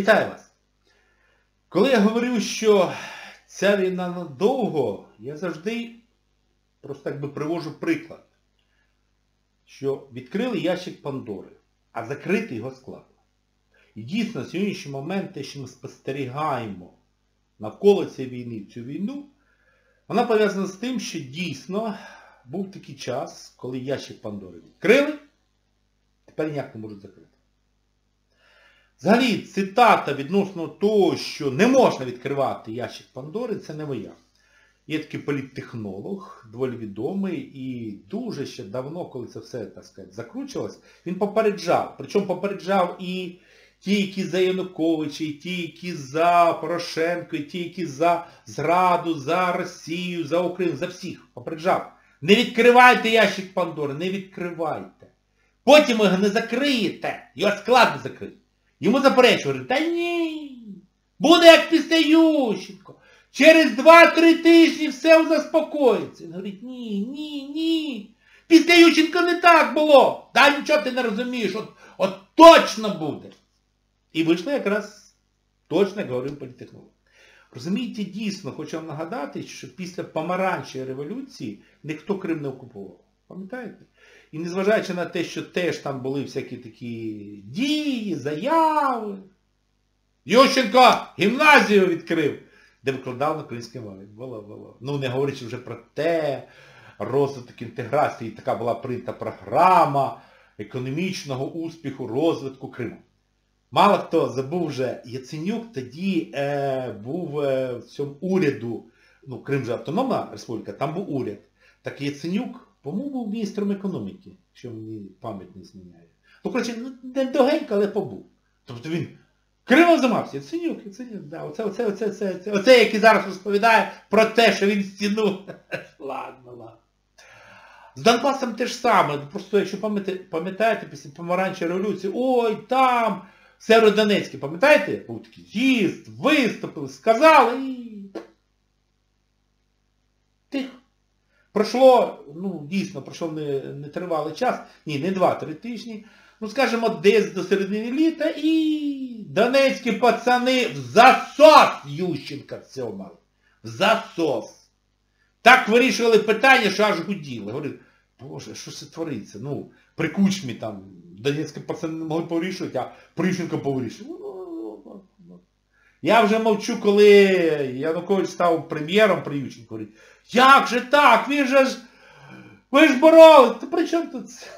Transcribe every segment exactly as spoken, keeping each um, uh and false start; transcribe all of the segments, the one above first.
Вітаю вас! Коли я говорю, що ця війна надовго, я завжди просто так би привожу приклад, що відкрили ящик Пандори, а закрити його складно. І дійсно, на сьогоднішній момент те, що ми спостерігаємо навколо цієї війни, цю війну, вона пов'язана з тим, що дійсно був такий час, коли ящик Пандори відкрили, тепер ніяк не можуть закрити. Взагалі, цитата відносно того, що не можна відкривати ящик Пандори, це не моя. Є такий політтехнолог, доволі відомий, і дуже ще давно, коли це все, так сказати, закручувалось, він попереджав. Причому попереджав і ті, які за Януковича, і ті, які за Порошенко, і ті, які за зраду, за Росію, за Україну, за всіх. Попереджав. Не відкривайте ящик Пандори, не відкривайте. Потім його не закриєте, його складно закрити. Йому заперечують, говорить, та ні, буде як після Ющенко. Через два-три тижні все заспокоїться. Він говорить, ні, ні, ні. Після Ющенка не так було. Та нічого ти не розумієш, от, от точно буде. І вийшло якраз точно, як говорив політтехнолог. Розумієте, дійсно, хочу вам нагадати, що після помаранчевої революції ніхто Крим не окупував. Пам'ятаєте? І незважаючи на те, що теж там були всякі такі дії, заяви. Ющенко гімназію відкрив, де викладав на українській мові. Було, було. Ну, не говорячи вже про те, розвиток інтеграції, така була прийнята програма економічного успіху, розвитку Криму. Мало хто забув вже, Яценюк тоді е, був е, в цьому уряду, ну, Крим же автономна республіка, там був уряд. Так Яценюк, по-моєму, був міністром економіки, якщо мені пам'ять не зміняє. Ну, коротше, не довгенько, але побув. Тобто він Кримом займався. Яценюк, Яценюк, да. Оце, оце, оце, оце, оце, оце, який зараз розповідає про те, що він стіну. Ладно, ладно. З Донбасом те ж саме. Просто, якщо пам'ятаєте, після помаранчевої революції, ой, там, Сєвєродонецьке, пам'ятаєте? Був такий з'їзд, виступили, сказали і... Тихо. Пройшло, ну, дійсно, пройшов не, не тривалий час, ні, не два-три тижні, ну, скажімо, десь до середини літа, і донецькі пацани в засос Ющенка цього мали. В засос. Так вирішували питання, що аж гуділи. Говорили, боже, що це твориться? Ну, при Кучмі там донецькі пацани не могли повирішувати, а при Ющенко повирішували. Я вже мовчу, коли Янукович став прем'єром при Ющенку. Говорить, як же так? Він же ж... Ви ж боролись! Та при чому тут це?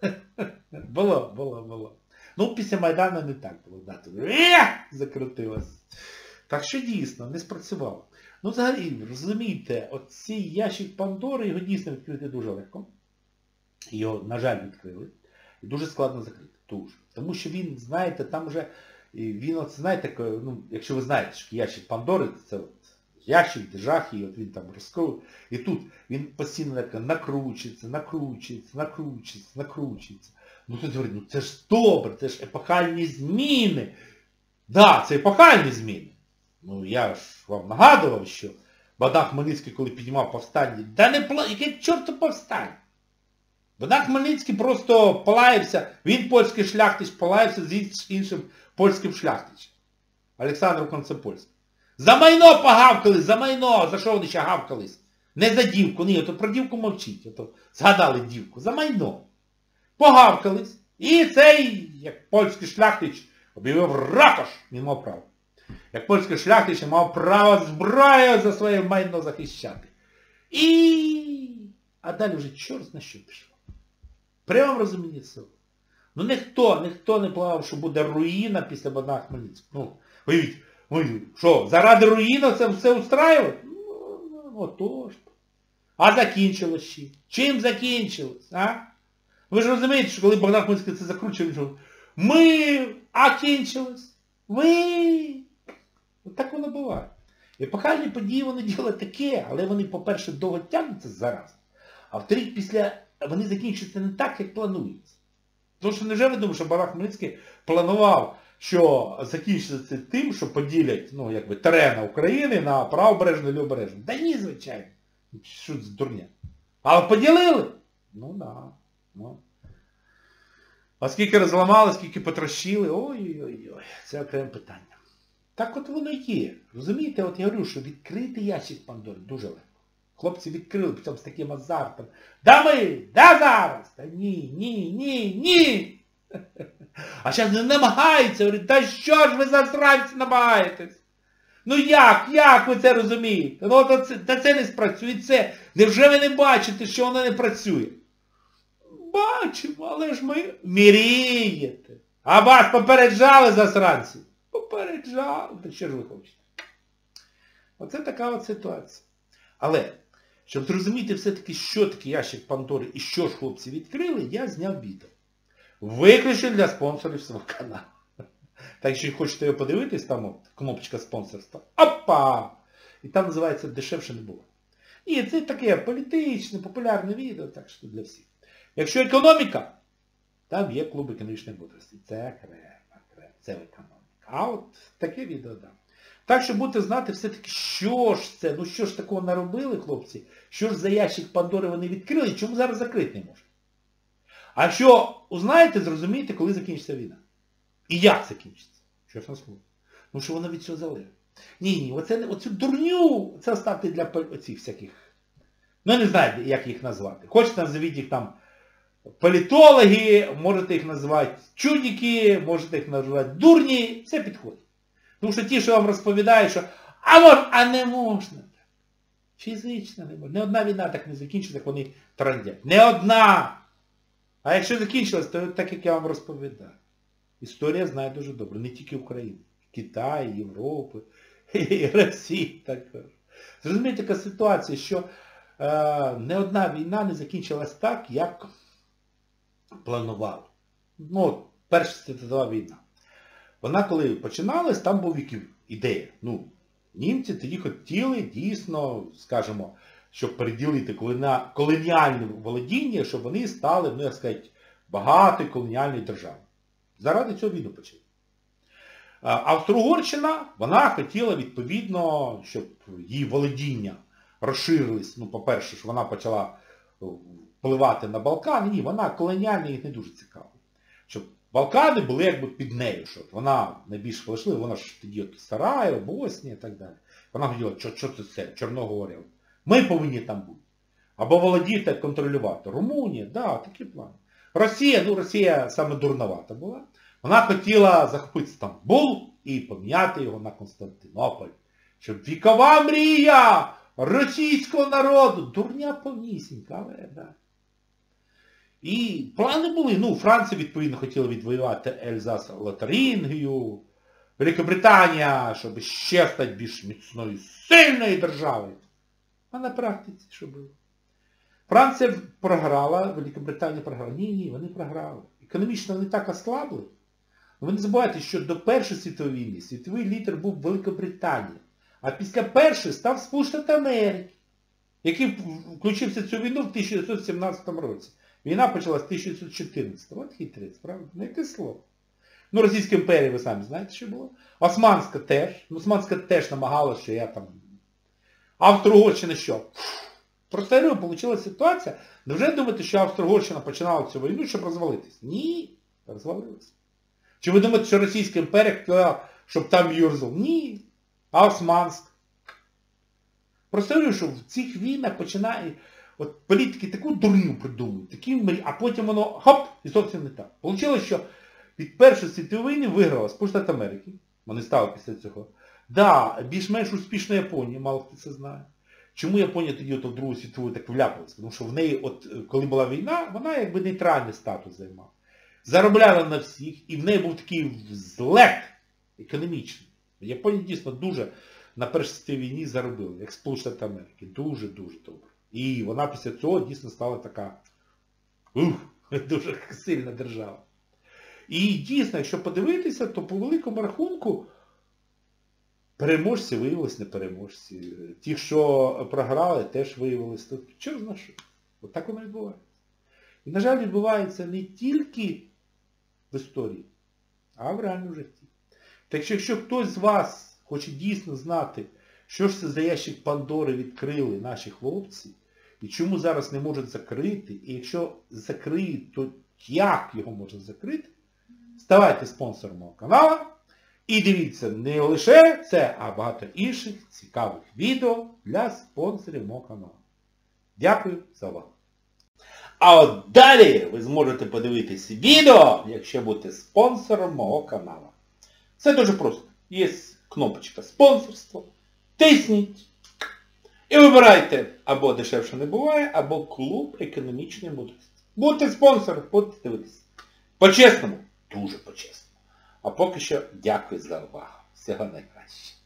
Було, було, було. Ну, після Майдану не так було. Да, тут закрутилось. Так що дійсно, не спрацювало. Ну, взагалі, розумієте, оцей ящик Пандори, його дійсно відкрити дуже легко. Його, на жаль, відкрили. І дуже складно закрити. Дуже. Тому що він, знаєте, там вже... Він, от, знаєте, ну, якщо ви знаєте, що ящик Пандори, це от ящик, держах, і от він там розкрив. І тут він постійно так накручується, накручується, накручується, накручується. Ну тут говорить, ну це ж добре, це ж епохальні зміни. Так, да, це епохальні зміни. Ну я ж вам нагадував, що Богдан Хмельницький, коли піднімав повстання, да не пла... яке чорту повстання? Богдан Хмельницький просто полаявся, він польський шляхтич, полаявся з іншим польським шляхтичем. Олександром Концепольським. За майно погавкались, за майно, за що вони ще гавкались? Не за дівку, ні, ото про дівку мовчіть, ото згадали дівку, за майно. Погавкались. І цей, як польський шляхтич, об'явив ракош, він мав право. Як польський шляхтич мав право зброю за своє майно захищати. І... А далі вже чорт на що пішло. Прямо розуміння цього. Ну ніхто, ніхто не плавав, що буде руїна після Богдана Хмельницького. Ну, уявіть, ви що, заради руїни це все устраювати? Ну, отож. А закінчилось ще. Чим закінчилось, а? Ви ж розумієте, що коли Богдан Хмельницький це закручує, він що, ми, а кінчилось, ви. От так воно буває. Епохальні події, вони діло таке, але вони, по-перше, довго тягнуться зараз, а вторік після, вони закінчуються не так, як планується. Тому що невже ви думаєте, що Богдан Хмельницький планував, що закінчиться тим, що поділять, ну, якби, терени України на правобережну і лівобережну? Да ні, звичайно. Що це дурня? Але поділили? Ну, да. Ну. А скільки розламали, скільки потрощили, ой-ой-ой, це окреме питання. Так от воно є. Розумієте, от я говорю, що відкрити ящик Пандори дуже легко. Хлопці відкрили, причому з таким азартом. Да ми, да зараз! Та ні, ні, ні, ні! А зараз не намагаються, говорять, та що ж ви засранці намагаєтесь? Ну як, як ви це розумієте? Ну от це, та це не спрацює, це. Невже ви не бачите, що воно не працює? Бачимо, але ж ми мірієте. А вас попереджали засранці? Попереджали. Так що ж ви хочете? Оце така от ситуація. Але, щоб зрозуміти все-таки, що таке ящик Пандори і що ж хлопці відкрили, я зняв відео. Виключно для спонсорів свого каналу. Так, якщо хочете його подивитись, там от кнопочка спонсорства. Опа! І там називається «Дешевше не було». І це таке політичне, популярне відео, так що для всіх. Якщо економіка, там є клуб економічної мудрості. Це окремо, окремо, це економіка. А от таке відео дам. Так що будете знати все-таки, що ж це, ну що ж такого наробили, хлопці, що ж за ящик Пандори вони відкрили, і чому зараз закрити не можуть. А якщо узнаєте, зрозумієте, коли закінчиться війна. І як закінчиться. Що ж на слово. Ну що вона від цього залежить. Ні-ні, оце, оцю дурню, це оставте для оцих всяких. Ну я не знаю, як їх назвати. Хочете назовіть їх там політологи, можете їх називати чудники, можете їх називати дурні, все підходить. Тому що ті, що вам розповідають, що а мож, а не можна. Фізично не можна. Не одна війна так не закінчиться, як вони трандять. Не одна! А якщо закінчилась, то так, як я вам розповідаю. Історія знає дуже добре. Не тільки України. Китай, Європи, і Росії також. Зрозумієте, така ситуація, що е, не одна війна не закінчилась так, як планували. Ну, Перша світова війна. Вона коли починалась, там був ідея. Ну, німці тоді хотіли дійсно, скажімо, щоб переділити колоніальне володіння, щоб вони стали, ну, як сказати, багатою колоніальною державою. Заради цього війну почали. Австро-Угорщина, вона хотіла, відповідно, щоб її володіння розширились. Ну, по-перше, що вона почала впливати на Балкани. Ні, вона колоніальна, їх не дуже цікава. Щоб Балкани були якби під нею. Що вона найбільш важлива, вона ж тоді от Сараєво, Боснія і так далі. Вона хотіла, що, що це це, Чорногорія. Ми повинні там бути. Або володіти, контролювати. Румунія, так, да, такі плани. Росія, ну Росія саме дурновата була. Вона хотіла захопити Стамбул і поміняти його на Константинополь. Щоб вікова мрія російського народу. Дурня повнісінька, але да. І плани були. Ну, Франція, відповідно, хотіла відвоювати Ельзас Лотарингію. Великобританія, щоб ще стати більш міцною, сильною державою. А на практиці що було? Франція програла, Великобританія програла. Ні-ні, вони програли. Економічно вони так ослабли. Ви не забувайте, що до Першої світової війни світовий лідер був Великобританія. А після Першої став Сполучені Штати Америки, який включився в цю війну в тисяча дев'ятсот сімнадцятому році. Війна почалась в тисяча дев'ятсот чотирнадцятому. От хитрець, правда? Не яке слово. Ну, Російська імперія, ви самі знаєте, що було. Османська теж. Османська теж намагалася, що я там... Австро-Угорщина що? Просто вийшла ситуація. Невже думаєте, що Австро-Угорщина починала цю війну, щоб розвалитись? Ні, розвалилась. Чи ви думаєте, що Російська імперія хотіла, щоб там юрзав? Ні. А Османська? Просто говорю, що в цих війнах починає... От політики таку дурню придумують, такі мрії, а потім воно хоп, і зовсім не так. Получилось, що від Першої світової війни виграла Сполучені Штати Америки. Вони стали після цього. Да, більш-менш успішна Японія, мало хто це знає. Чому Японія тоді от в Другу світову так вляпалась? Тому що в неї, от коли була війна, вона якби нейтральний статус займала. Заробляла на всіх, і в неї був такий взлет економічний. Японія дійсно дуже на Першій світовій війні заробила, як Сполучені Штати Америки. Дуже-дуже добре. І вона після цього дійсно стала така ух, дуже сильна держава. І дійсно, якщо подивитися, то по великому рахунку переможці виявилися не переможці. Ті, що програли, теж виявилися. Чого знає що? От так воно відбувається. І, на жаль, відбувається не тільки в історії, а в реальному житті. Так що, якщо хтось з вас хоче дійсно знати, що ж це за ящик Пандори відкрили наші хлопці, і чому зараз не можуть закрити, і якщо закриють, то як його можна закрити, ставайте спонсором мого каналу і дивіться не лише це, а багато інших цікавих відео для спонсорів мого каналу. Дякую за увагу. А от далі ви зможете подивитись відео, якщо будете спонсором мого каналу. Це дуже просто. Є кнопочка спонсорство. Тисніть. І вибирайте або дешевше не буває, або клуб економічної мудрості. Будьте спонсором, будете дивитися. По-чесному. Дуже по-чесному. А поки що дякую за увагу. Всього найкраще.